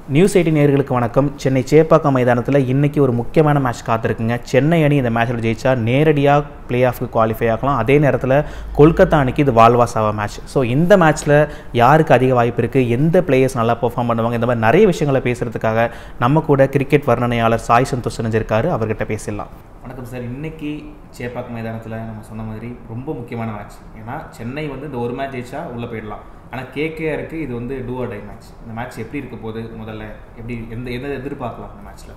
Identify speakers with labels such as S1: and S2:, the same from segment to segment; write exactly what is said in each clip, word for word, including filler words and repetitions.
S1: News eighteen நேயர்களுக்கு வணக்கம். சென்னை சேப்பாக்கம் மைதானத்தில் இன்றைக்கி ஒரு முக்கியமான மேட்ச் காத்திருக்குங்க. சென்னை அணி இந்த மேட்ச்சில் ஜெயிச்சா நேரடியாக பிளே ஆஃப்க்கு குவாலிஃபை ஆகலாம். அதே நேரத்தில் கொல்கத்தா அணிக்கு இது வாழ்வாசாவா மேட்ச். ஸோ இந்த மேட்ச்சில் யாருக்கு அதிக வாய்ப்பு இருக்குது, எந்த பிளேயர்ஸ் நல்லா பெர்ஃபார்ம் பண்ணுவாங்க, இந்த மாதிரி நிறைய விஷயங்களை பேசுகிறதுக்காக நம்ம கூட கிரிக்கெட் வர்ணனையாளர் சாய் சந்தோஷ் நினைஞ்சிருக்காரு. அவர்கிட்ட பேசிடலாம். வணக்கம் சார். இன்றைக்கி சேப்பாக்கம் மைதானத்தில் நம்ம சொன்ன மாதிரி ரொம்ப முக்கியமான மேட்ச். ஏன்னா சென்னை வந்து இந்த ஒரு மேட்ச் ஜெயிச்சா உள்ளே போயிடலாம். ஆனால் கேகேஆருக்கு இது வந்து டூ ஆர் டை மேட்ச். இந்த மேட்ச் எப்படி இருக்க போது, முதல்ல எப்படி எந்த எந்த எதிர்பார்க்கலாம் இந்த மேட்ச்சில்?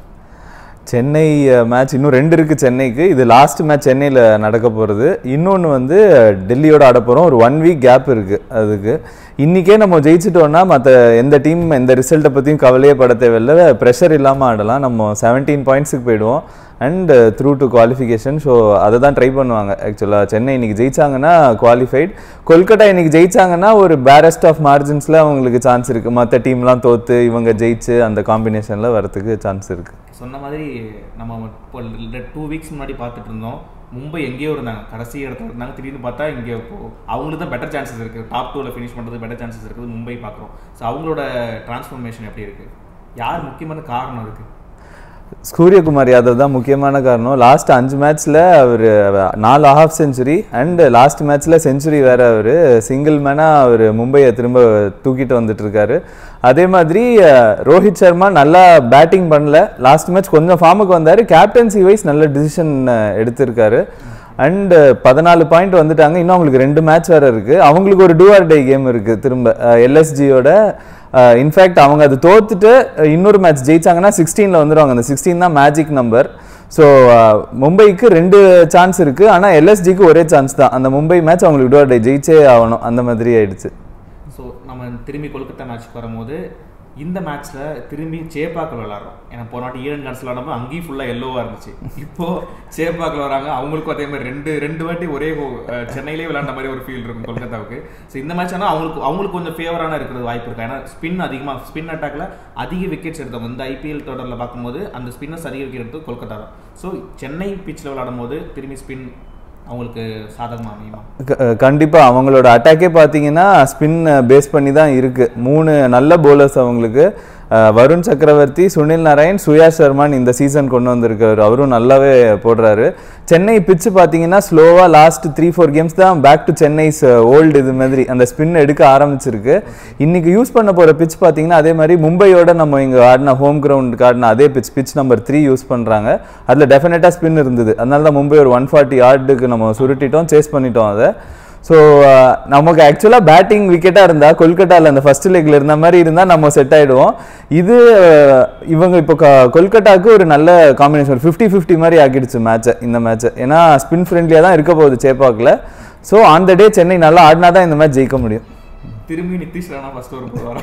S2: சென்னை மேட்ச் இன்னும் ரெண்டு இருக்குது சென்னைக்கு. இது லாஸ்ட் மேட்ச் சென்னையில் நடக்க போகிறது. இன்னொன்று வந்து டெல்லியோட ஆட போகிறோம். ஒரு ஒன் வீக் கேப் இருக்குது அதுக்கு. இன்றைக்கே நம்ம ஜெயிச்சிட்டோன்னா மற்ற எந்த டீம் எந்த ரிசல்ட்டை பற்றியும் கவலையே பட தேவையில்லை. ப்ரெஷர் இல்லாமல் ஆடலாம். நம்ம செவன்டீன் பாயிண்ட்ஸுக்கு போயிடுவோம் and through to qualification. So அதை தான் ட்ரை பண்ணுவாங்க. ஆக்சுவலாக சென்னை இன்றைக்கி ஜெயிச்சாங்கன்னா குவாலிஃபைட். கொல்கட்டா இன்றைக்கி ஜெயிச்சாங்கன்னா ஒரு பேரஸ்ட் ஆஃப் மார்ஜின்ஸில் அவங்களுக்கு சான்ஸ் இருக்குது. மற்ற டீம்லாம் தோற்று இவங்க ஜெயிச்சு அந்த காம்பினேஷனில் வரத்துக்கு சான்ஸ் இருக்குது.
S1: சொன்ன மாதிரி நம்ம இப்போ டூ வீக்ஸ் முன்னாடி பார்த்துட்டு இருந்தோம், மும்பை எங்கேயோ இருந்தாங்க, கடைசி இடத்துல இருந்தாங்க. திடீர்னு பார்த்தா இங்கே அவங்களுக்கு தான் பெட்டர் சான்சஸ் இருக்குது. டாப் டூவில் ஃபினிஷ் பண்ணுறது பெட்டர் சான்சஸ் இருக்குது. மும்பை பார்க்குறோம். ஸோ அவங்களோட டிரான்ஸ்ஃபர்மேஷன் எப்படி இருக்குது? யார் முக்கியமான காரணம் இருக்குது?
S2: சூரியகுமார் யாதவ் தான் முக்கியமான காரணம். லாஸ்ட் அஞ்சு மேட்ச்சில் அவர் நாலு ஹாஃப் செஞ்சுரி அண்ட் லாஸ்ட் மேட்ச்சில் செஞ்சுரி வேறு. அவர் சிங்கிள் மேனாக அவர் மும்பையை திரும்ப தூக்கிட்டு வந்துட்டுருக்காரு. அதே மாதிரி ரோஹித் சர்மா நல்லா பேட்டிங் பண்ணல. லாஸ்ட் மேட்ச் கொஞ்சம் ஃபார்முக்கு வந்தார். கேப்டன்சி வைஸ் நல்ல டிசிஷன் எடுத்திருக்காரு. அண்ட் பதினாலு பாயிண்ட் வந்துட்டாங்க. இன்னும் அவங்களுக்கு ரெண்டு மேட்ச் வேறு இருக்குது. அவங்களுக்கு ஒரு டூ ஆர் டே கேம் இருக்குது திரும்ப எல்எஸ்ஜியோட. இன்ஃபேக்ட் அவங்க அது தோத்துட்டு இன்னொரு மேட்ச் ஜெயிச்சாங்கன்னா சிக்ஸ்டீனில் வந்துடுவாங்க. அந்த சிக்ஸ்டீன் தான் மேஜிக் நம்பர். ஸோ மும்பைக்கு ரெண்டு சான்ஸ் இருக்குது. ஆனால் எல்எஸ்ஜிக்கு ஒரே சான்ஸ் தான். அந்த மும்பை மேட்ச் அவங்களுக்கு டூ ஆர் டே ஜெயிச்சே ஆகணும். அந்த மாதிரி ஆயிடுச்சு.
S1: ஸோ நம்ம திரும்பி கொல்கத்தா மேட்ச்க்கு வரும்போது இந்த மேட்ச்சில் திரும்பி சேப்பாக்கில் விளாட்றோம். ஏன்னா போன வாட்டி ஈடன் கார்ட்ஸில் விளாடும்போது அங்கேயும் ஃபுல்லாக எல்லோவாக இருந்துச்சு. இப்போது சேப்பாக்கில் வராங்க. அவங்களுக்கும் அதே மாதிரி ரெண்டு ரெண்டு வாட்டி ஒரே சென்னையிலே விளாண்ட மாதிரி ஒரு ஃபீல் இருக்கும் கொல்கத்தாவுக்கு. ஸோ இந்த மேட்ச் ஆனால் அவங்களுக்கு அவங்களுக்கு கொஞ்சம் ஃபேவரான இருக்கிறது வாய்ப்பு இருக்குது. ஏன்னா ஸ்பின் அதிகமாக ஸ்பின் அட்டாக்ல அதிக விக்கெட்ஸ் எடுத்தவங்க இந்த ஐபிஎல் தொடரில் பார்க்கும்போது அந்த ஸ்பின்னர்ஸ் அதிக விக்கெட் எடுத்து கொல்கத்தா தான். ஸோ சென்னை பிச்சில் விளாடும் போது திரும்பி ஸ்பின் அவங்களுக்கு சாதகமாக அமையுமா?
S2: கண்டிப்பாக. அவங்களோட அட்டாக்கே பார்த்தீங்கன்னா ஸ்பின் பேஸ் பண்ணி தான் இருக்குது. மூணு நல்ல போலர்ஸ் அவங்களுக்கு. வருண் சக்கரவர்த்தி, சுனில் நாராயண், சுயா சர்மான் இந்த சீசன் கொண்டு வந்திருக்காரு. அவரும் நல்லாவே போடுறாரு. சென்னை பிச்சு பார்த்தீங்கன்னா ஸ்லோவாக லாஸ்ட் த்ரீ ஃபோர் கேம்ஸ் தான் பேக் டு சென்னைஸ் ஓல்டு இது மாதிரி அந்த ஸ்பின் எடுக்க ஆரம்பிச்சிருக்கு. இன்றைக்கி யூஸ் பண்ண போகிற பிச் பார்த்தீங்கன்னா அதே மாதிரி மும்பையோட நம்ம இங்கே ஆடின ஹோம் கிரவுண்டுக்கு ஆடின அதே pitch pitch number three use பண்ணுறாங்க. அதில் டெஃபினட்டாக ஸ்பின் இருந்தது. அதனால தான் மும்பை ஒரு ஒன் ஃபார்ட்டி ஆர்டுக்கு நம்ம சுருட்டிட்டோம், சேஸ் பண்ணிட்டோம் அதை. ஸோ நமக்கு ஆக்சுவலாக பேட்டிங் விக்கெட்டாக இருந்தால் கொல்கட்டாவில் அந்த ஃபர்ஸ்ட் லெக்கில் இருந்த மாதிரி இருந்தால் நம்ம செட் ஆகிடுவோம். இது இவங்க இப்போ கொல்கட்டாவுக்கு ஒரு நல்ல காம்பினேஷன் ஃபிஃப்டி ஃபிஃப்டி மாதிரி ஆக்கிடுச்சு மேட்சை இந்த மேட்சை. ஏன்னா ஸ்பின் ஃப்ரெண்ட்லியாக தான் இருக்க போகுது சேப்பாக்கில். So on the day Chennai நல்லா ஆடினா தான் இந்த மேட்ச் ஜெயிக்க முடியும்.
S1: திரும்பி நிதிஷ் ராணா ஃபர்ஸ்ட் ஓவர் போவாரா?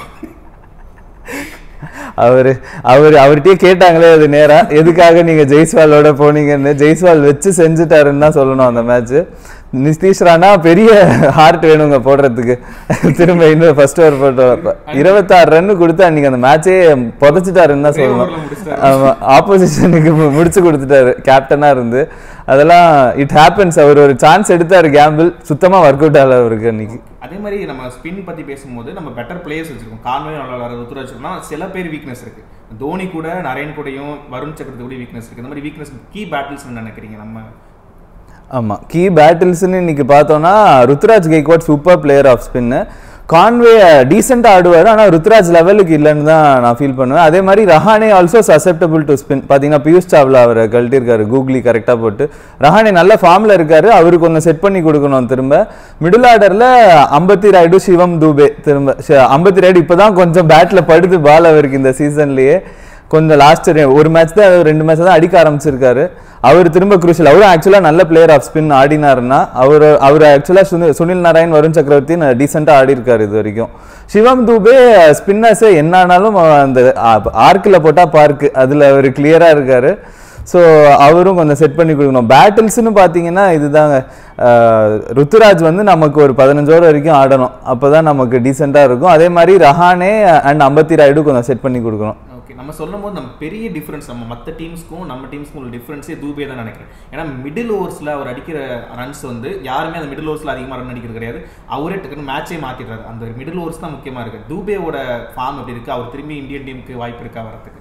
S2: அவர் அவர் அவர்கிட்டயே கேட்டாங்களே அது நேராக, எதுக்காக நீங்கள் ஜெய்ஸ்வாலோட போனீங்கன்னு. ஜெய்ஸ்வால் வச்சு செஞ்சுட்டாருன்னு தான் சொல்லணும் அந்த மேட்ச்சு. நிதிஷ் ராணா பெரிய ஹார்ட் வேணுங்க போடுறதுக்கு. திரும்ப இன்னும் ஃபர்ஸ்ட் ஓவர் போட்டு இருபத்தாறு ரன்னு கொடுத்து அன்னைக்கு அந்த மேட்சே புதைச்சிட்டாருன்னு தான் சொல்லணும். ஆமாம், ஆப்போசிஷனுக்கு முடிச்சு கொடுத்துட்டாரு கேப்டனாக இருந்து. அதெல்லாம் இட் ஹேப்பன்ஸ். அவர் ஒரு சான்ஸ் எடுத்தார், கேம்பிள் சுத்தமாக ஒர்க் அவுட் ஆகல அவருக்கு அன்னைக்கு.
S1: அதே மாதிரி நம்ம ஸ்பின் பற்றி பேசும்போது நம்ம பெட்டர் பிளேயர்ஸ் வச்சிருக்கோம். கான்வே நல்லா ருத்ராஜ் வச்சிருக்கோம். சில பேர் வீக்னஸ் இருக்குது. தோனி கூட நரேன் கூடயும் வருண் சக்கரவர்த்தி கூட வீக்னஸ் இருக்குது. இந்த மாதிரி வீக்னஸ் கீ பேட்டில்ஸ் நினைக்கிறீங்க நம்ம?
S2: ஆமாம், கீ பேட்டில்ஸ்ன்னு இன்னைக்கு பார்த்தோன்னா Ruturaj Gaikwad super player of spin. Conway டீசெண்டாக ஆடுவார். ஆனால் ருத்ராஜ் லெவலுக்கு இல்லைன்னு தான் நான் ஃபீல் பண்ணுவேன். அதே மாதிரி Rahane also susceptible to spin. பார்த்தீங்கன்னா பியூஷ் சாவ்லா அவரை கழட்டியிருக்காரு கூகுளி கரெக்டாக போட்டு. ரஹானே நல்ல ஃபார்மில் இருக்காரு. அவருக்கு ஒன்று செட் பண்ணி கொடுக்கணும். திரும்ப மிடில் ஆர்டரில் அம்பத்தி ராய்டு, சிவம் தூபே. திரும்ப அம்பத்தி ராய்டு இப்போ தான் கொஞ்சம் பேட்டில் படுத்து பால் அவருக்கு இந்த சீசன்லேயே. கொஞ்சம் லாஸ்ட் ஒரு மேட்ச் தான் ரெண்டு மேட்ச் தான் அடிக்க ஆரம்பிச்சிருக்காரு. அவர் திரும்ப குரூஷியல். அவரும் ஆக்சுவலாக நல்ல பிளேயர் ஆஃப் ஸ்பின் ஆடினாருன்னா அவர் அவர் ஆக்சுவலாக சுனில் சுனில் நாராயண், வருண் சக்கரவர்த்தி டீசெண்டாக ஆடி இருக்காரு இது வரைக்கும். சிவம் தூபே ஸ்பின்னர்ஸு என்ன ஆனாலும் அந்த ஆர்க்கில் போட்டால் பார்க்கு அதில் அவர் கிளியராக இருக்கார். ஸோ அவரும் கொஞ்சம் செட் பண்ணி கொடுக்கணும். பேட்டில்ஸ்னு பார்த்தீங்கன்னா இதுதாங்க. ருத்துராஜ் வந்து நமக்கு ஒரு பதினஞ்சு ஓவர் வரைக்கும் ஆடணும். அப்போ தான் நமக்கு டீசெண்டாக இருக்கும். அதே மாதிரி ரஹானே அண்ட் அம்பத்தி ராய்டு கொஞ்சம் செட் பண்ணி கொடுக்கணும்.
S1: ஓகே, நம்ம சொல்லும் போது நம்ம பெரிய டிஃப்ரென்ஸ் நம்ம மற்ற டீம்ஸ்க்கும் நம்ம டீம்ஸ்க்கும் உள்ள டிஃப்ரென்ஸே தூபே தான் நினைக்கிறேன். ஏன்னா மிடில் ஓவர்ஸில் அவர் அடிக்கிற ரன்ஸ் வந்து யாருமே அந்த மிடில் ஓவர்ஸில் அதிகமாக ரன் அடிக்கிறது கிடையாது. அவரே டக்குன்னு மேட்சே மாற்றிடுறாரு. அந்த மிடில் ஓவர்ஸ் தான் முக்கியமாக இருக்குது. தூபேவோட ஃபார்ம் எப்படி இருக்குது, அவர் திரும்பி இந்தியன் டீமுக்கு வாய்ப்பு இருக்கா வரதுக்கு?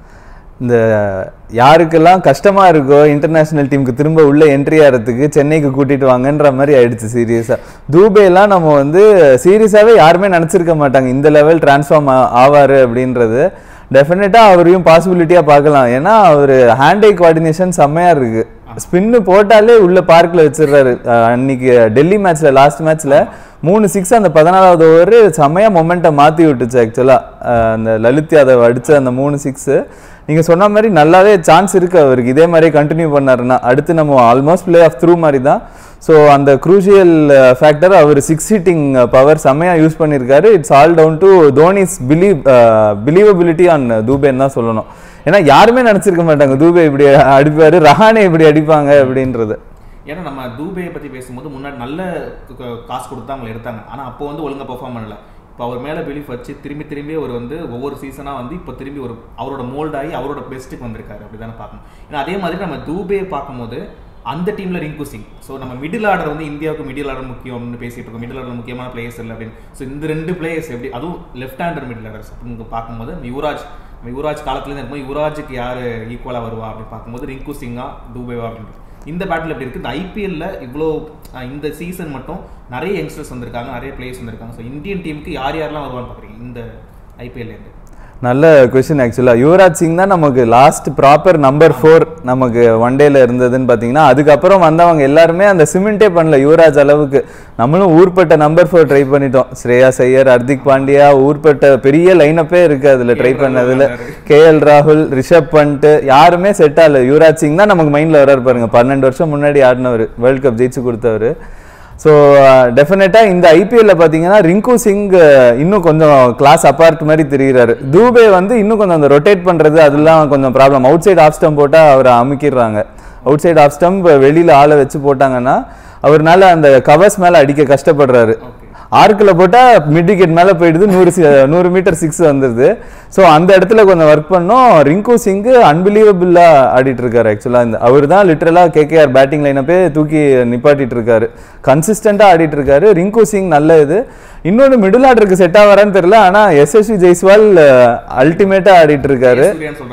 S2: இந்த யாருக்கெல்லாம் கஷ்டமா இருக்கோ இன்டர்நேஷனல் டீமுக்கு திரும்ப உள்ள என்ட்ரி ஆகிறதுக்கு சென்னைக்கு கூட்டிட்டு வாங்கன்ற மாதிரி ஆயிடுச்சு சீரியஸா. தூபேலாம் நம்ம வந்து சீரியஸாவே யாருமே நினைச்சிருக்க மாட்டாங்க இந்த லெவல் டிரான்ஸ்ஃபார்ம் ஆவாரு அப்படின்றது. டெஃபினட்டா அவரையும் பாசிபிலிட்டியா பார்க்கலாம். ஏன்னா அவர் ஹேண்ட் ஐ கோஆர்டினேஷன் செம்மையா இருக்கு. ஸ்பின்னு போட்டாலே உள்ள பார்க்ல வச்சிடுறாரு. அன்னைக்கு டெல்லி மேட்ச்ல லாஸ்ட் மேட்ச்ல மூணு சிக்ஸ் அந்த பதினாலாவது ஓவர் செம்மையா மொமெண்ட்டை மாற்றி விட்டுச்சு. ஆக்சுவலாக அந்த லலித் யாதவ் அடித்த அந்த மூணு சிக்ஸு நீங்கள் சொன்ன மாதிரி நல்லாவே சான்ஸ் இருக்குது அவருக்கு. இதே மாதிரியே கண்டினியூ பண்ணாருன்னா அடுத்து நம்ம ஆல்மோஸ்ட் பிளே ஆஃப் த்ரூ மாதிரி தான். ஸோ அந்த குரூஷியல் ஃபேக்டர் அவர் சிக்ஸ் ஹிட்டிங் பவர் செம்மையாக யூஸ் பண்ணியிருக்காரு. It's all down to Dhoni's believe believability on தூபேன்னு தான் சொல்லணும். ஏன்னா யாருமே நினச்சிருக்க மாட்டாங்க தூபே இப்படி அடிப்பார், ரஹானே இப்படி அடிப்பாங்க அப்படின்றது.
S1: ஏன்னா நம்ம தூபையை பற்றி பேசும்போது முன்னாடி நல்ல காசு கொடுத்தா அவங்களை எடுத்தாங்க. ஆனால் அப்போ வந்து ஒழுங்காக பெர்ஃபார்ம் பண்ணல. இப்போ அவர் மேலே பிலீஃப் வச்சு திரும்பி திரும்பி அவர் வந்து ஒவ்வொரு சீசனாக வந்து இப்போ திரும்பி ஒரு அவரோட மோல்ட் ஆகி அவரோட பெஸ்ட்டுக்கு வந்திருக்காரு. அப்படி தானே பார்க்கணும். ஏன்னா அதே மாதிரி நம்ம தூபையை பார்க்கும்போது அந்த டீமில் ரிங்கு சிங். ஸோ நம்ம மிடில் ஆர்டர் வந்து இந்தியாவுக்கு மிடில் ஆர்டர் முக்கியம்னு பேசிட்டு இருக்கோம். மிடில் ஆர்டர் முக்கியமான பிளேயர்ஸ் இல்லை அப்படின்னு. ஸோ இந்த ரெண்டு பிளேயர்ஸ் எப்படி, அதுவும் லெஃப்ட் ஹேண்டர் மிடில் ஆர்டர்ஸ் அப்படின்னு பார்க்கும்போது யுவராஜ் யுவராஜ் காலத்துலேருந்து இருக்கும்போது யுவராஜுக்கு யார் ஈக்குவலாக வருவா அப்படின்னு பார்க்கும்போது ரிங்கு சிங்கா தூபேவா அப்படின்றது. இந்த பேட்டில் எப்படி இருக்குது? இந்த ஐபிஎல்ல இவ்வளோ இந்த சீசன் மட்டும் நிறைய யங்ஸ்டர்ஸ் வந்திருக்காங்க, நிறைய பிளேயர்ஸ் வந்திருக்காங்க. ஸோ இந்தியன் டீமுக்கு யார் யாரெல்லாம் வருவான்னு பார்க்குறீங்க இந்த ஐபிஎல்லேருந்து?
S2: நல்ல கொஸ்டின். ஆக்சுவலாக யுவராஜ் சிங் தான் நமக்கு லாஸ்ட் ப்ராப்பர் நம்பர் ஃபோர் நமக்கு ஒன் டேல இருந்ததுன்னு பார்த்தீங்கன்னா, அதுக்கப்புறம் வந்தவங்க எல்லாருமே அந்த சிமெண்டே பண்ணல யுவராஜ் அளவுக்கு. நம்மளும் ஊர்பட்ட நம்பர் ஃபோர் ட்ரை பண்ணிட்டோம். ஸ்ரேயாஸ் ஐயர், ஹர்திக் பாண்டியா, ஊர்பட்ட பெரிய லைனப்பே இருக்கு அதில் ட்ரை பண்ணதில். கே எல் ராகுல், ரிஷப் பண்ட் யாருமே செட் ஆகல. யுவராஜ் சிங் தான் நமக்கு மைண்டில் வராரு பாருங்க. பன்னெண்டு வருஷம் முன்னாடி ஆடினவர், வேர்ல்டு கப் ஜெயிச்சு கொடுத்தவர். ஸோ டெஃபினட்டாக இந்த ஐபிஎல்ல பார்த்தீங்கன்னா ரிங்கு சிங் இன்னும் கொஞ்சம் கிளாஸ் அப்பார்ட் மாதிரி தெரிகிறாரு. தூபே வந்து இன்னும் கொஞ்சம் அந்த ரொட்டேட் பண்ணுறது அதெல்லாம் கொஞ்சம் problem. Outside off stump போட்டால் அவரை அமுக்கிடுறாங்க. அவுட் சைட் ஆஃப் ஸ்டம்ப் வெளியில் ஆளை வச்சு போட்டாங்கன்னா அவர்னால அந்த கவர்ஸ் மேலே அடிக்க கஷ்டப்படுறாரு. ஆர்க்கில் போட்டால் மிட் விக்கெட் மேலே போயிடுது, நூறு நூறு மீட்டர் சிக்ஸ் வந்துடுது. ஸோ அந்த இடத்துல கொஞ்சம் ஒர்க் பண்ணோம். ரிங்கு சிங்கு அன்பிலீவபிளாக ஆடிட்டு இருக்காரு. ஆக்சுவலாக இந்த அவர் தான் லிட்டரலாக கேகேஆர் பேட்டிங் லைனப்பே தூக்கி நிப்பாட்டிட்டு இருக்காரு. கன்சிஸ்டண்டாக ஆடிட்டு இருக்காரு. ரிங்கு சிங் நல்ல இது. இன்னொன்று மிடில் ஆர்டருக்கு செட் ஆகிறான்னு தெரியல, ஆனால் எஸ்எஸ்வி ஜெய்ஸ்வால் அல்டிமேட்டாக ஆடிட்டு இருக்காரு.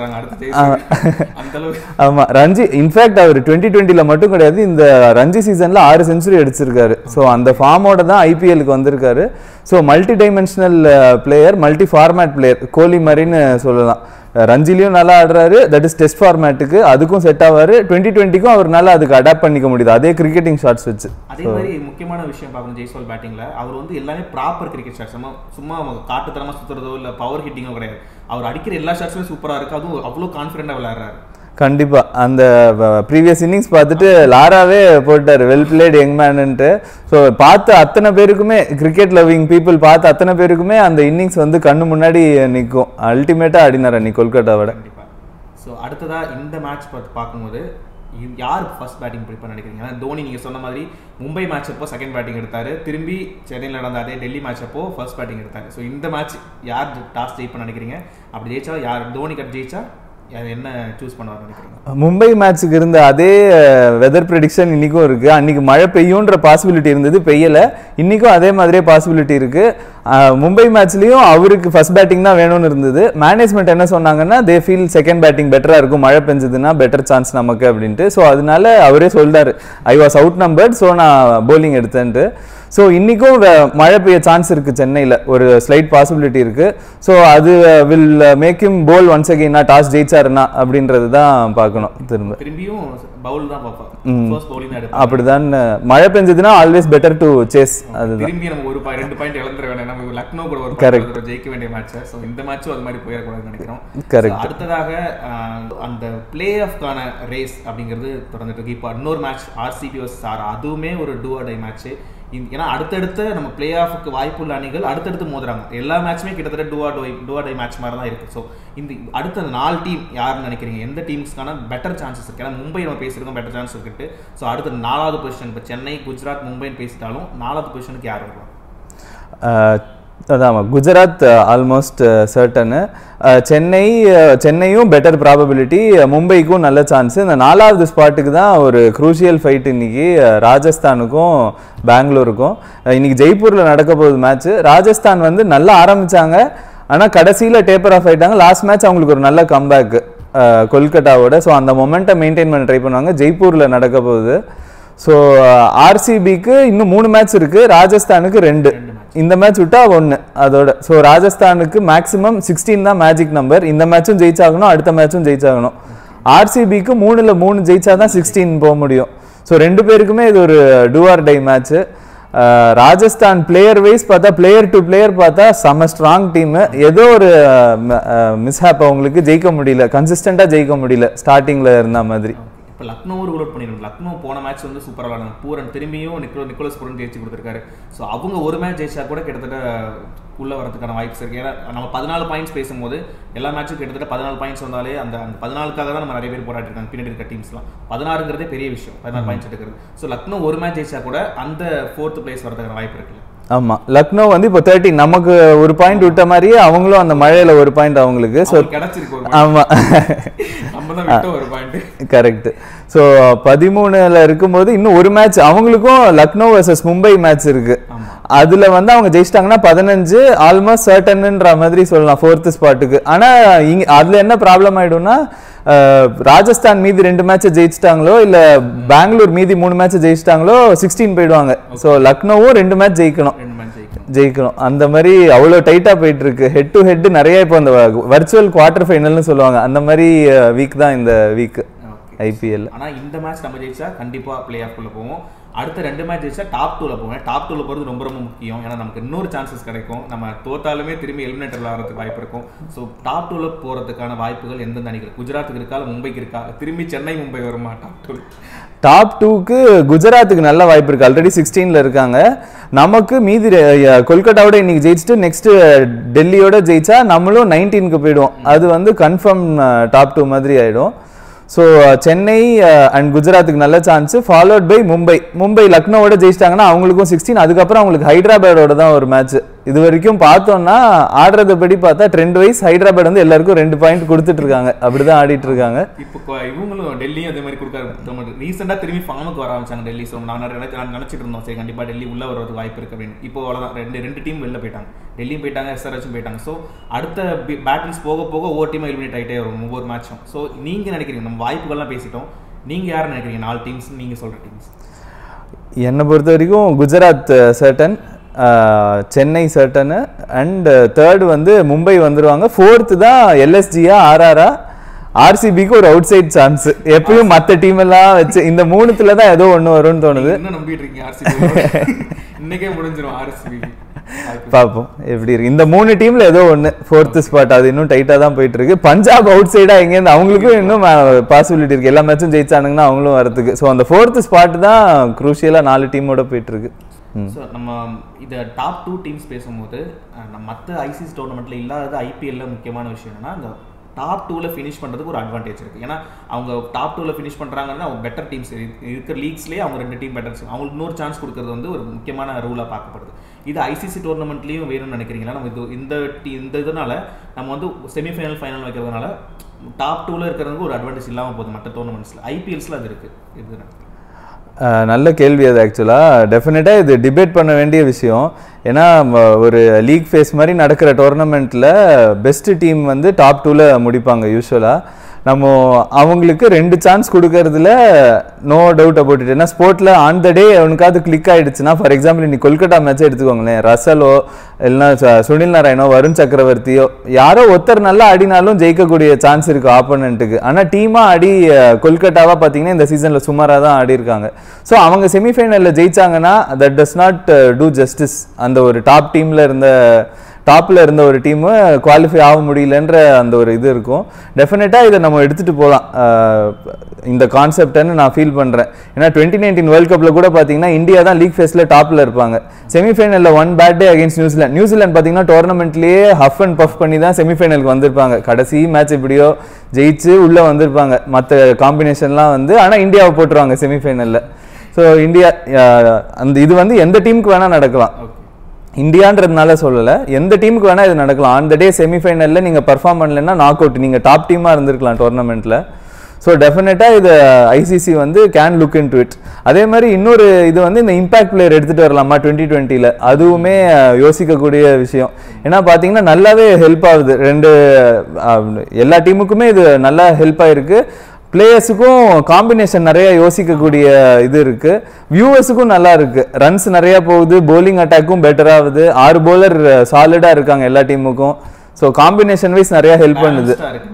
S2: ஆமாம், ரஞ்சி இன்ஃபேக்ட் அவர் டுவெண்ட்டி டுவெண்ட்டியில் மட்டும் கிடையாது, இந்த ரஞ்சி சீசனில் ஆறு செஞ்சுரி அடிச்சிருக்காரு. ஸோ அந்த ஃபார்மோட தான் ஐபிஎலுக்கு வந்திருக்காரு. So multi dimensional player, multi format player, Kohli மாதிரின்னு சொல்லலாம். ரஞ்சிலையும் நல்லா ஆடுறாரு, தட் இஸ் டெஸ்ட் ஃபார்மேட்டுக்கு அதுக்கும் செட் ஆவாரு. டுவெண்ட்டி டுவெண்ட்டிக்கும் அவர் நல்லா அதுக்கு அடாப்ட் பண்ணிக்க முடியுது, அதே கிரிக்கெட்டிங் ஷாட்ஸ் வச்சு.
S1: அதே மாதிரி முக்கியமான விஷயம் பார்க்கணும் ஜெய்ஸ்வால் பேட்டிங்ல, அவர் வந்து எல்லாமே ப்ராப்பர் கிரிக்கெட் ஷாட்ஸ். சும்மா காட்டுத்தனமா சுத்துறதோ இல்லை பவர் ஹிட்டிங்கோ கிடையாது. அவர் அடிக்கிற எல்லா ஷாட்ஸுமே சூப்பராக இருக்கு. அதுவும் அவ்வளோ கான்ஃபிடென்ட்டாக விளையாடுறாரு.
S2: கண்டிப்பா அந்த ப்ரீவியஸ் இன்னிங்ஸ் பார்த்துட்டு லாராவே போட்டார் வெல் பிளேட் யங் மேன்ட்டு. ஸோ பார்த்து அத்தனை பேருக்குமே கிரிக்கெட் லவ்விங் பீப்புள் பார்த்து அத்தனை பேருக்குமே அந்த இன்னிங்ஸ் வந்து கண்ணு முன்னாடி நிற்கும். அல்டிமேட்டாக ஆடினார் அன்னைக்கு கொல்கட்டாவோட.
S1: ஸோ அடுத்ததா இந்த மேட்ச் பார்த்து பார்க்கும்போது யார் ஃபர்ஸ்ட் பேட்டிங் ப்ரிப்பேர் நினைக்கிறீங்க? ஏன்னா தோனி நீங்கள் சொன்ன மாதிரி மும்பை மேட்ச் அப்போ செகண்ட் பேட்டிங் எடுத்தார், திரும்பி சென்னையில் நடந்த அதே டெல்லி மேட்ச் அப்போ ஃபர்ஸ்ட் பேட்டிங் எடுத்தார். ஸோ இந்த மேட்ச் யார் டாஸ் ஜெயிப்பா நினைக்கிறீங்க? அப்படி ஜெயிச்சா யார், தோனி கட் ஜெயிச்சா என்ன சூஸ் பண்ணுவார் நினைக்கிறீங்க?
S2: மும்பை மேட்சுக்கு இருந்த அதே வெதர் ப்ரெடிக்ஷன் இன்னைக்கும் இருக்கு. அன்னைக்கு மழை பெய்யும்ன்ற பாசிபிலிட்டி இருந்தது, பெய்யல. இன்னைக்கும் அதே மாதிரியே பாசிபிலிட்டி இருக்கு. மும்பை மேட்ச்லயும் அவருக்கு ஃபர்ஸ்ட் பேட்டிங் தான் வேணும்னு இருந்தது. மேனேஜ்மெண்ட் என்ன சொன்னாங்கன்னா, தே ஃபீல் செகண்ட் பேட்டிங் பெட்டரா இருக்கும், மழை பெஞ்சதுன்னா பெட்டர் சான்ஸ் நமக்கு அப்படின்ட்டு. ஸோ அதனால அவரே சொல்றாரு, I was outnumbered, so நான் போலிங் எடுத்தேன்ட்டு. ஸோ இன்றைக்கும் மழை பெய்ய சான்ஸ் இருக்குது சென்னையில், ஒரு ஸ்லைட் பாசிபிலிட்டி இருக்குது. ஸோ அது will make him bowl once again, நான் டாஸ் ஜெயிச்சாருன்னா அப்படின்றது தான் பார்க்கணும். திரும்ப
S1: திரும்பியும் பவுல் தான் பார்ப்போம்.
S2: அப்படிதான் மழை பெஞ்சதுன்னா ஆல்வேஸ் பெட்டர் டு சேஸ். அதுதான்
S1: திரும்பி நம்ம ஒரு ரெண்டு பாயிண்ட் இழந்துட வேண்டாம். நம்ம லக்னோ கூட ஒரு கரெக்ட் ஜெயிக்க வேண்டிய மேட்ச். ஸோ இந்த மேட்சும் அது மாதிரி போயிடக்கூடாதுன்னு நினைக்கிறோம். கரெக்ட். அடுத்ததாக அந்த பிளே ஆஃப்கான ரேஸ் அப்படிங்கிறது தொடர்ந்துட்டு இருக்கு. இப்போ இன்னொரு மேட்ச் ஆர்சிபி வர்சஸ் ஆர், அதுவுமே ஒரு டூ ஆர் டை மேட்ச். ஏன்னா அடுத்தடுத்த நம்ம பிளே ஆஃபுக்கு வாய்ப்புள்ள அணிகள் அடுத்தடுத்து மோதுறாங்க. எல்லா மேட்சுமே கிட்டத்தட்ட do or die do or die match மாதிரி தான் இருக்குது. ஸோ இந்த அடுத்த நாலு டீம் யாருன்னு நினைக்கிறீங்க? எந்த டீம்ஸ்க்கான பெட்டர் சான்சஸ் இருக்குது? ஏன்னா மும்பை நம்ம பேசியிருக்கோம், பெட்டர் சான்ஸ் இருக்குட்டு. ஸோ அடுத்த நாலாவது பொசிஷன், இப்போ சென்னை, குஜராத், மும்பைன்னு பேசிட்டாலும் நாலாவது பொசிஷனுக்கு யார் வருவாங்க?
S2: அதான் குஜராத் ஆல்மோஸ்ட் சர்டனு, சென்னை சென்னையும் பெட்டர் ப்ராபபிலிட்டி, மும்பைக்கும் நல்ல சான்ஸு. இந்த நாலாவது ஸ்பாட்டுக்கு தான் ஒரு குரூஷியல் ஃபைட் இன்னைக்கு ராஜஸ்தானுக்கும் பெங்களூருக்கும். இன்னைக்கு ஜெய்ப்பூரில் நடக்க போகுது மேட்ச்சு. ராஜஸ்தான் வந்து நல்லா ஆரம்பித்தாங்க, ஆனால் கடைசியில் டேப்பர் ஆஃப் ஆகிட்டாங்க. லாஸ்ட் மேட்ச் அவங்களுக்கு ஒரு நல்ல கம்பேக்கு கொல்கட்டாவோட. ஸோ அந்த மொமெண்ட்டை மெயின்டைன் பண்ண ட்ரை பண்ணுவாங்க. ஜெய்ப்பூரில் நடக்க போகுது. ஸோ ஆர்சிபிக்கு இன்னும் மூணு மேட்ச் இருக்குது, ராஜஸ்தானுக்கு ரெண்டு. இந்த மேட்ச் விட்டா ஒன்று அதோட. ஸோ ராஜஸ்தானுக்கு மேக்ஸிமம் சிக்ஸ்டீன் தான் மேஜிக் நம்பர். இந்த மேட்சும் ஜெயிச்சாகணும், அடுத்த மேட்சும் ஜெயிச்சாகணும். ஆர்சிபிக்கு மூணுல மூணு ஜெயிச்சா தான் சிக்ஸ்டீன் போக முடியும். ஸோ ரெண்டு பேருக்குமே இது ஒரு do or die match. Rajasthan player wise பார்த்தா, பிளேயர் டு பிளேயர் பார்த்தா செம்ம ஸ்ட்ராங் டீமு. ஏதோ ஒரு மிஸ்ஹாப் அவங்களுக்கு ஜெயிக்க முடியல, கன்சிஸ்டண்டாக ஜெயிக்க முடியல ஸ்டார்டிங்கில் இருந்த மாதிரி.
S1: இப்போ லக்னோ ஒரு கோல் பண்ணிடுங்க. லக்னோ போன மேட்ச் வந்து சூப்பராக விளாடுங்க. பூரன் திரும்பியும் நிக்கோ நிக்கோலஸ் பூரன் ஜெயிச்சு கொடுத்துருக்காரு. ஸோ அவங்க ஒரு மேட்ச் ஜெயிச்சா கூட கிட்டத்தட்ட உள்ளே வரதுக்கான வாய்ப்பு இருக்குது. ஏன்னா நம்ம பதினாலு பாயிண்ட்ஸ் பேசும்போது எல்லா மேட்சும் கிட்டத்தட்ட பதினாலு பாயிண்ட்ஸ் வந்தாலே அந்த அந்த பதினாலுக்காக தான் நம்ம நிறைய பேர் போராட்டி இருக்காங்க பின்னாடி இருக்க டீம்ஸ்லாம். பதினாறுங்கிறதே பெரிய விஷயம், பதினாலு பாயிண்ட்ஸ் எடுக்கிறது. ஸோ லக்னோ ஒரு மேட்ச் ஜெயிச்சா கூட அந்த ஃபோர்த் பிளேஸ் வரதுக்கான வாய்ப்பு இருக்குல்ல.
S2: ஆமாம், லக்னோ வந்து இப்போ தேர்ட்டின், நமக்கு ஒரு பாயிண்ட் விட்ட மாதிரியே அவங்களும் அந்த மழையில் ஒரு பாயிண்ட் அவங்களுக்கு. ஸோ
S1: கிடைச்சிருக்கு.
S2: ஆமாம், கரெக்ட். ஸோ பதிமூணுல இருக்கும்போது இன்னும் ஒரு மேட்ச் அவங்களுக்கும் லக்னோ வர்சஸ் மும்பை மேட்ச் இருக்கு. அதுல வந்து அவங்க ஜெயிச்சிட்டாங்கன்னா பதினஞ்சு ஆல்மோஸ்ட் சர்டன்ன்ற மாதிரி சொல்லலாம் ஃபோர்த் ஸ்பாட்டுக்கு. ஆனா இங்க அதுல என்ன ப்ராப்ளம் ஆயிடும்னா, ராஜஸ்தான் மீதி ரெண்டு மேட்சை ஜெயிச்சிட்டாங்களோ இல்ல பெங்களூர் மீதி மூணு மேட்சை ஜெயிச்சிட்டாங்களோ சிக்ஸ்டீன் போயிடுவாங்க. ஸோ லக்னோவும் ரெண்டு மேட்ச் ஜெயிக்கணும் ஜெயிக்கணும் அந்த மாதிரி அவ்வளோ டைட்டா போயிட்டு இருக்கு. ஹெட் டு ஹெட் நிறைய. இப்போ அந்த வர்ச்சுவல் குவார்டர் ஃபைனல்னு சொல்லுவாங்க, அந்த மாதிரி வீக் தான் இந்த வீக் ஐபிஎல்.
S1: ஆனால் இந்த மேட்ச் நம்ம ஜெயிச்சா கண்டிப்பாக பிளே ஆஃப்குள்ளே போவோம். அடுத்த ரெண்டு மேட்ச் ஜெயிச்சா டாப் டூவில் போவேன். டாப் டூவில் போகிறது ரொம்ப ரொம்ப முக்கியம். ஏன்னா நமக்கு இன்னொரு சான்சஸ் கிடைக்கும். நம்ம தோத்தாலுமே திரும்பி எலிமினேட்டர் ஆகிறதுக்கு வாய்ப்பு இருக்கும். ஸோ டாப் டூவில் போகிறதுக்கான வாய்ப்புகள் எந்தெந்த அணிகள்? குஜராத்துக்கு இருக்கா, மும்பைக்கு இருக்கா, திரும்பி சென்னை மும்பை வருமா டாப் டூ?
S2: டாப் டூக்கு குஜராத்துக்கு நல்ல வாய்ப்பு இருக்குது, ஆல்ரெடி சிக்ஸ்டீனில் இருக்காங்க. நமக்கு மீதி கொல்கட்டாவோட இன்னைக்கு ஜெயிச்சுட்டு நெக்ஸ்ட் டெல்லியோட ஜெயிச்சா நம்மளும் நைன்டீனுக்கு போயிடுவோம். அது வந்து கன்ஃபார்ம் டாப் டூ மாதிரி ஆகிடும். ஸோ சென்னை அண்ட் குஜராத்துக்கு நல்ல chance, followed by Mumbai. Mumbai லக்னோவோட ஜெயிச்சிட்டாங்கன்னா அவங்களுக்கும் சிக்ஸ்டீன். அதுக்கப்புறம் அவங்களுக்கு ஹைதராபாடோட தான் ஒரு மேட்ச். இது வரைக்கும் பார்த்தோம்னா ஆடுறத படி பார்த்தா ட்ரெண்ட் வைஸ் ஹைதராபாத் வந்து எல்லாருக்கும் ரெண்டு பாயிண்ட் கொடுத்துட்டு இருக்காங்க, அப்படிதான் ஆடிட்டு இருக்காங்க.
S1: இப்போ இவங்களும் டெல்லியும் அதே மாதிரி கொடுக்காரு. ரீசெண்டாக திரும்பி ஃபார்முக்கு வர ஆரம்பிச்சாங்க டெல்லி. ஸோ நான் நினைச்சிட்டு இருந்தோம் சரி கண்டிப்பாக டெல்லி உள்ள வரதுக்கு வாய்ப்பு இருக்கு அப்படின்னு. இப்போ அவ்வளோதான், ரெண்டு ரெண்டு டீம் வெளில போயிட்டாங்க. டெல்லியும் போயிட்டாங்க, எஸ்ஆர்எச்சும் போயிட்டாங்க. ஸோ அடுத்த பேட்டில்ஸ் போக போக ஒவ்வொரு டீமும் எலிமினேட் ஆகிட்டே வரும் ஒவ்வொரு மேட்சும். ஸோ நீங்கள் நினைக்கிறீங்க, நம்ம வாய்ப்புகள்லாம் பேசிட்டோம், நீங்கள் யார் நினைக்கிறீங்க நாலு டீம்ஸ் நீங்கள் சொல்கிற டீம்ஸ்?
S2: என்னை பொறுத்த வரைக்கும் Gujarat certain, Chennai certain, and third வந்து மும்பை வந்துடுவாங்க. ஃபோர்த்து தான் எல்எஸ்ஜியா ஆர்ஆரா, ஆர்சிபிக்கு ஒரு அவுட் சைட் சான்ஸ். எப்பயும் மற்ற டீம் எல்லாம் வச்சு இந்த மூணுத்துல தான் ஏதோ ஒன்று வரும்னு தோணுது.
S1: நம்பிட்டு இருக்கீங்க ஆர்சிபி இன்னைக்கே முடிஞ்சிடும் ஆர்சிபி.
S2: பார்ப்போம் எப்படி இருக்கு. இந்த மூணு டீம்ல ஏதோ ஒன்று ஃபோர்த்து ஸ்பாட், அது இன்னும் டைட்டாக தான் போயிட்டு இருக்கு. பஞ்சாப் அவுட் சைடா எங்கேருந்து அவங்களுக்கும் இன்னும் பாசிபிலிட்டி இருக்கு. எல்லா மேட்சும் ஜெயிச்சானுங்கன்னா அவங்களும் வரதுக்கு. ஸோ அந்த ஃபோர்த்து ஸ்பாட் தான் குரூஷியலாக நாலு டீமோட போயிட்டு இருக்கு.
S1: ஸோ நம்ம இதை டாப் டூ டீம்ஸ் பேசும்போது நம்ம மற்ற ஐசிசி டோர்னமெண்ட்டில் இல்லாதது ஐபிஎல்ல முக்கியமான விஷயம் என்னன்னா, அந்த டாப் டூவில் ஃபினிஷ் பண்ணுறதுக்கு ஒரு அட்வான்டேஜ் இருக்குது. ஏன்னா அவங்க டாப் டூவில் ஃபினிஷ் பண்ணுறாங்கன்னா அவங்க பெட்டர் டீம்ஸ் இருக்கிற லீக்ஸ்லேயே அவங்க ரெண்டு டீம் பெட்டர், அவங்களுக்கு இன்னொரு சான்ஸ் கொடுக்கறது வந்து ஒரு முக்கியமான ரூலாக பார்க்கப்படுது. இது ஐசிசி டோர்னமெண்ட்லேயும் வேணும்னு நினைக்கிறீங்களா? நம்ம இது இந்த டீ இந்த இதனால நம்ம வந்து செமிஃபைனல் ஃபைனல் வைக்கிறதுனால டாப் டூவில் இருக்கிறதுக்கு ஒரு அட்வான்டேஜ் இல்லாமல் போகுது மற்ற டோர்னமெண்ட்ஸில். ஐபிஎல்ஸில் அது இருக்குது. இது
S2: நல்ல கேள்வி அது. ஆக்சுவலாக டெஃபினட்டாக இது டிபேட் பண்ண வேண்டிய விஷயம். ஏன்னா ஒரு லீக் ஃபேஸ் மாதிரி நடக்கிற டோர்னமெண்ட்டில் பெஸ்ட் டீம் வந்து டாப் டூவில் முடிப்பாங்க யூஸ்வலாக. நம்ம அவங்களுக்கு ரெண்டு சான்ஸ் கொடுக்கறதுல நோ டவுட் அபவுட் இட். ஏன்னா ஸ்போர்ட்டில் ஆன் த டே அவனுக்காவது கிளிக் ஆகிடுச்சுன்னா, ஃபார் எக்ஸாம்பிள் இன்னைக்கு கொல்கட்டா மேட்சே எடுத்துக்கோங்களேன், ரசலோ இல்லைன்னா சுனில் நாராயணோ வருண் சக்கரவர்த்தியோ யாரோ ஒருத்தர் நல்லா ஆடினாலும் ஜெயிக்கக்கூடிய சான்ஸ் இருக்குது ஆப்போனண்ட்டுக்கு. ஆனால் டீமாக ஆடி கொல்கட்டாவாக பார்த்தீங்கன்னா இந்த சீசனில் சுமாராக தான் ஆடி இருக்காங்க. ஸோ அவங்க செமிஃபைனலில் ஜெயிச்சாங்கன்னா that does not do justice. அந்த ஒரு டாப் டீமில் இருந்த டாப்பில் இருந்த ஒரு டீமு குவாலிஃபை ஆக முடியலன்ற அந்த ஒரு இது இருக்கும். டெஃபினட்டாக இதை நம்ம எடுத்துகிட்டு போகலாம் இந்த கான்செப்டன்னு நான் ஃபீல் பண்ணுறேன். ஏன்னா டுவெண்ட்டி நைன்டீன் வேர்ல்ட் கப்பில் கூட பார்த்தீங்கன்னா இந்தியா தான் லீக் ஃபேஸில் டாப்பில் இருப்பாங்க. செமிஃபைனலில் one bad day against New Zealand. New Zealand பார்த்தீங்கன்னா டோர்னமெண்ட்லேயே ஹஃப் அண்ட் பஃப் பண்ணி தான் செமிஃபைனலுக்கு வந்திருப்பாங்க. கடைசி மேட்ச் எப்படியோ ஜெயிச்சு உள்ளே வந்திருப்பாங்க மற்ற காம்பினேஷன்லாம் வந்து. ஆனால் இந்தியாவை போட்டுருவாங்க செமிஃபைனலில். ஸோ இந்தியா அந்த இது வந்து எந்த டீமுக்கு வேணால் நடக்கலாம். இந்தியான்றதுனால சொல்லலை, எந்த டீமுக்கு வேணால் இது நடக்கலாம். ஆன் த டே செமிஃபைனலில் நீங்கள் பர்ஃபார்ம் பண்ணலைன்னா நாக் அவுட், நீங்கள் டாப் டீமாக இருந்திருக்கலாம் டோர்னமெண்ட்டில். ஸோ டெஃபினட்டாக இது ஐசிசி வந்து can look into it. அதே மாதிரி இன்னொரு இது வந்து இந்த இம்பாக்ட் பிளேயர் எடுத்துகிட்டு வரலாமா டுவெண்ட்டி டுவெண்ட்டியில், அதுவுமே யோசிக்கக்கூடிய விஷயம். ஏன்னா பார்த்தீங்கன்னா நல்லாவே ஹெல்ப் ஆகுது, ரெண்டு எல்லா டீமுக்குமே இது நல்லா ஹெல்ப் ஆகிருக்கு. பிளேயர்ஸுக்கும் காம்பினேஷன் நிறைய யோசிக்கக்கூடிய இது இருக்கு, வியூவர்ஸுக்கும் நல்லா இருக்கு. ரன்ஸ் நிறைய போகுது, போலிங் அட்டாக்கும் பெட்டர் ஆகுது, ஆறு போலர் சாலிடா இருக்காங்க எல்லா டீமுக்கும். ஸோ காம்பினேஷன் வைஸ் நிறைய ஹெல்ப் பண்ணுது.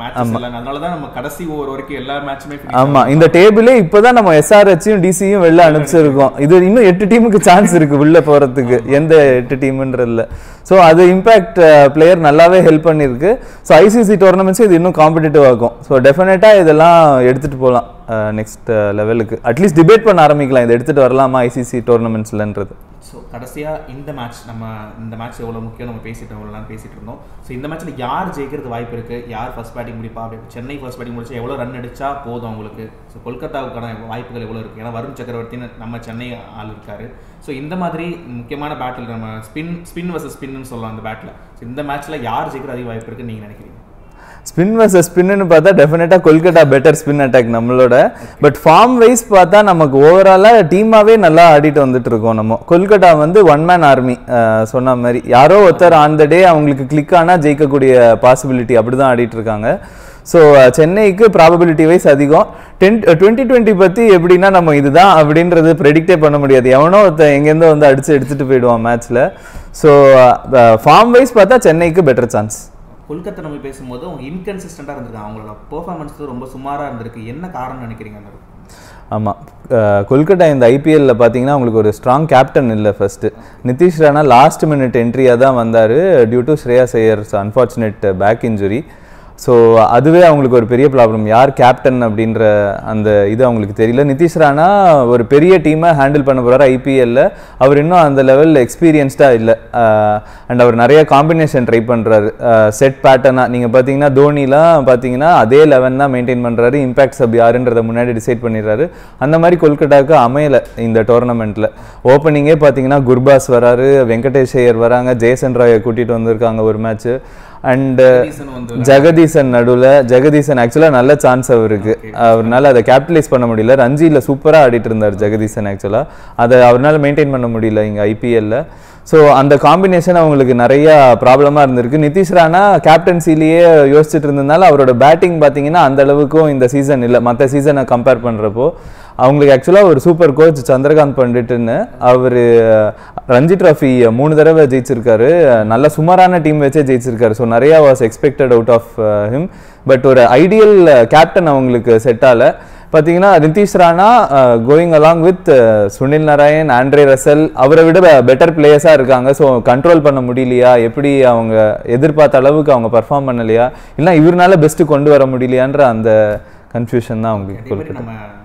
S2: ஆமா, இந்த டேபிளே இப்பதான் நம்ம எஸ்ஆர்ஹெச்சையும் டிசியும் வெளில அனுப்பிச்சிருக்கோம். இது இன்னும் எட்டு டீமுக்கு சான்ஸ் இருக்கு உள்ள போறதுக்கு, எந்த எட்டு டீம்ன்றதுல. ஸோ அது இம்பாக்ட் பிளேயர் நல்லாவே ஹெல்ப் பண்ணிருக்கு. ஸோ ஐசிசி டோர்னமெண்ட்ஸ் இது இன்னும் காம்படிட்டிவ் ஆகும். ஸோ டெஃபினட்டாக இதெல்லாம் எடுத்துட்டு போகலாம் நெக்ஸ்ட் லெவலுக்கு. அட்லீஸ்ட் டிபேட் பண்ண ஆரம்பிக்கலாம், இதை எடுத்துட்டு வரலாமா ஐசிசி டோர்னமெண்ட்ஸ்லன்றது.
S1: ஸோ கடைசியாக இந்த மேட்ச் நம்ம இந்த மேட்ச் எவ்வளோ முக்கியம் நம்ம பேசிட்டோம், எவ்வளோ நேரம் பேசிட்டு இருந்தோம். ஸோ இந்த மேட்ச்சில் யார் ஜெயிக்கிறது வாய்ப்பு இருக்குது, யார் ஃபர்ஸ்ட் பேட்டிங் முடிப்பா, அப்படி சென்னை ஃபர்ஸ்ட் பேட்டிங் முடிச்சா எவ்வளோ ரன் அடிச்சா போதும் அவங்களுக்கு, ஸோ கொல்கத்தாவுக்கான வாய்ப்புகள் எவ்வளோ இருக்குது, ஏன்னா வருண் சக்கரவர்த்தின்னு நம்ம சென்னை ஆள் இருக்காரு. ஸோ இந்த மாதிரி முக்கியமான பேட்டில் நம்ம ஸ்பின் ஸ்பின் வர்சஸ் ஸ்பின்னு சொல்லலாம் அந்த பேட்டில். ஸோ இந்த மேட்ச்சில் யார் ஜெயிக்கிறது அதிக வாய்ப்பு இருக்குன்னு நீங்கள் நினைக்கிறீங்க?
S2: ஸ்பின் வர்சஸ் ஸ்பின்னு பார்த்தா டெஃபினட்டாக கொல்கட்டா பெட்டர் ஸ்பின் அட்டாக் நம்மளோட. பட் ஃபார்ம் வைஸ் பார்த்தா நமக்கு ஓவராலாக டீமாகவே நல்லா ஆடிட்டு வந்துட்டு இருக்கோம். நம்ம கொல்கட்டா வந்து ஒன் மேன் ஆர்மி சொன்ன மாதிரி, யாரோ ஒருத்தர் ஆன் த டே அவங்களுக்கு கிளிக் ஆனால் ஜெயிக்கக்கூடிய பாசிபிலிட்டி அப்படி தான் ஆடிட்டு இருக்காங்க. ஸோ சென்னைக்கு ப்ராபபிலிட்டி வைஸ் அதிகம். டென் டுவெண்ட்டி டுவெண்ட்டி பற்றி எப்படின்னா நம்ம இதுதான் அப்படின்றது ப்ரெடிக்டே பண்ண முடியாது, எவனோ ஒருத்தர் எங்கேருந்தோ வந்து அடித்து எடுத்துகிட்டு போயிடுவான் மேட்ச்சில். ஸோ ஃபார்ம் வைஸ் பார்த்தா சென்னைக்கு பெட்டர் சான்ஸ்.
S1: கொல்கத்தா நம்ம பேசும்போது அவங்க இன்கன்சிஸ்டண்டாக இருந்திருக்காங்க, அவங்களோட பெர்ஃபார்மன்ஸ் ரொம்ப சுமாராக இருந்திருக்கு. என்ன காரணம் நினைக்கிறீங்க? அந்த
S2: ஆமாம், கொல்கட்டா இந்த ஐபிஎல்லில் பார்த்தீங்கன்னா உங்களுக்கு ஒரு ஸ்ட்ராங் கேப்டன் இல்லை. First Nitish Rana last minute என்ட்ரியாக தான் வந்தார் due to Shreyas Iyer's unfortunate back injury. So அதுவே அவங்களுக்கு ஒரு பெரிய ப்ராப்ளம், யார் கேப்டன் அப்படின்ற அந்த இது அவங்களுக்கு தெரியல. நிதிஷ் ராணா ஒரு பெரிய டீமை ஹேண்டில் பண்ண போகிறார் ஐபிஎல்லில், அவர் இன்னும் அந்த லெவலில் எக்ஸ்பீரியன்ஸ்டாக இல்லை. அண்ட் அவர் நிறைய காம்பினேஷன் ட்ரை பண்ணுறாரு செட் பேட்டர்னாக. நீங்கள் பார்த்தீங்கன்னா தோனிலாம் பார்த்தீங்கன்னா அதே லெவன் தான் மெயின்டைன் பண்ணுறாரு, இம்பாக்ட் சப் யாருன்றதை முன்னாடி டிசைட் பண்ணிடுறாரு. அந்த மாதிரி கொல்கட்டாவுக்கு அமையலை இந்த டோர்னமெண்ட்டில். ஓப்பனிங்கே பார்த்தீங்கன்னா குர்பாஸ் வராரு, வெங்கடேஷ் ஐயர் வராங்க, ஜெயசன் ராயை கூட்டிகிட்டு வந்திருக்காங்க ஒரு மேட்ச்சு. அண்ட் ஜெகதீசன் நடுவில், ஜெகதீசன் ஆக்சுவலாக நல்ல சான்ஸ் அவருக்கு, அவரால் அதை கேபிட்டலைஸ் பண்ண முடியல. ரஞ்சியில் சூப்பராக ஆடிட்டு இருந்தார் ஜெகதீசன், ஆக்சுவலாக அதை அவரால் மெயின்டைன் பண்ண முடியல இங்கே ஐபிஎல்லில். ஸோ அந்த காம்பினேஷன் அவங்களுக்கு நிறைய ப்ராப்ளமாக இருந்திருக்கு. நிதிஷ் ராணா கேப்டன்சிலேயே யோசிச்சுட்டு இருந்ததுனால அவரோட பேட்டிங் பார்த்தீங்கன்னா அந்த அளவுக்கும் இந்த சீசன் இல்லை, மற்ற சீசனை கம்பேர் பண்ணுறப்போ. அவங்களுக்கு ஆக்சுவலாக ஒரு சூப்பர் கோச் சந்திரகாந்த் பண்டிட்னு, அவர் ரஞ்சி ட்ராஃபி மூணு தடவை ஜெயிச்சிருக்காரு, நல்ல சுமாரான டீம் வச்சே ஜெயிச்சிருக்காரு. ஸோ நிறையா was expected out of him. But ஒரு ஐடியல் கேப்டன் அவங்களுக்கு செட் ஆகலை. பார்த்தீங்கன்னா Nitish Rana going along with Sunil Narine, Andre Russell அவரை விட பெட்டர் பிளேயர்ஸாக இருக்காங்க. ஸோ கண்ட்ரோல் பண்ண முடியலையா, எப்படி அவங்க எதிர்பார்த்த அளவுக்கு அவங்க பர்ஃபார்ம் பண்ணலையா, இல்லை இவரால் பெஸ்ட்டு கொண்டு வர முடியலையான்ற அந்த கன்ஃபியூஷன் தான் அவங்களுக்கு.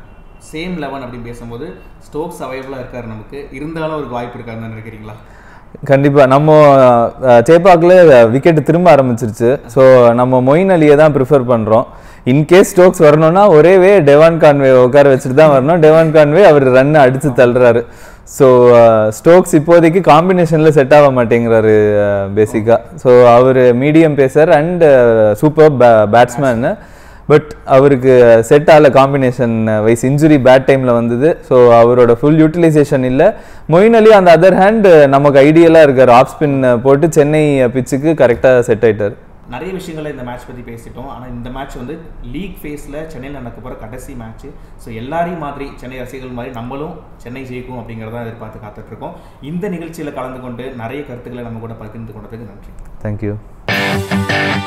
S1: சேம் லெவன் அப்படின்னு பேசும்போது ஸ்டோக்ஸ் அவைலபிளாக இருக்காரு நமக்கு, இருந்தாலும் ஒரு வாய்ப்பு இருக்காருன்னு நினைக்கிறீங்களா?
S2: கண்டிப்பாக. நம்ம சேப்பாக்கில் விக்கெட்டு திரும்ப ஆரம்பிச்சிருச்சு. ஸோ நம்ம மொயின் அலியை தான் ப்ரிஃபர் பண்ணுறோம். இன்கேஸ் ஸ்டோக்ஸ் வரணும்னா ஒரே வே டெவான் கான்வே உட்கார வச்சுட்டு தான் வரணும். டெவான் கான்வே அவர் ரன்னை அடித்து தள்ளுறாரு. ஸோ ஸ்டோக்ஸ் இப்போதைக்கு காம்பினேஷனில் செட் ஆக மாட்டேங்கிறாரு பேசிக்காக. ஸோ அவர் மீடியம் பேசர் அண்ட் சூப்பர் பே பேட்ஸ்மேனு. பட் அவருக்கு செட் ஆகல காம்பினேஷன் வைஸ், இன்ஜுரி பேட் டைமில் வந்தது. ஸோ அவரோட ஃபுல் யூட்டிலைசேஷன் இல்லை. மொயின் அலி அந்த அதர் ஹேண்ட் நமக்கு ஐடியலாக இருக்கார், ஆஃப் ஸ்பின் போட்டு சென்னை பிச்சுக்கு கரெக்டாக செட் ஆகிட்டார்.
S1: நிறைய விஷயங்களை இந்த மேட்ச் பற்றி பேசிட்டோம். ஆனால் இந்த மேட்ச் வந்து லீக் ஃபேஸில் சென்னையில் நடக்க போகிற கடைசி மேட்ச்சு. ஸோ எல்லாரையும் மாதிரி சென்னை ரசிகர்கள் மாதிரி நம்மளும் சென்னை ஜெயிக்கும் அப்படிங்கிறத எதிர்பார்த்து காத்துட்ருக்கோம். இந்த நிகழ்ச்சியில் கலந்து கொண்டு நிறைய கருத்துக்களை நம்ம கூட பகிர்ந்து கொண்டதுக்கு நன்றி.
S2: தேங்க்யூ.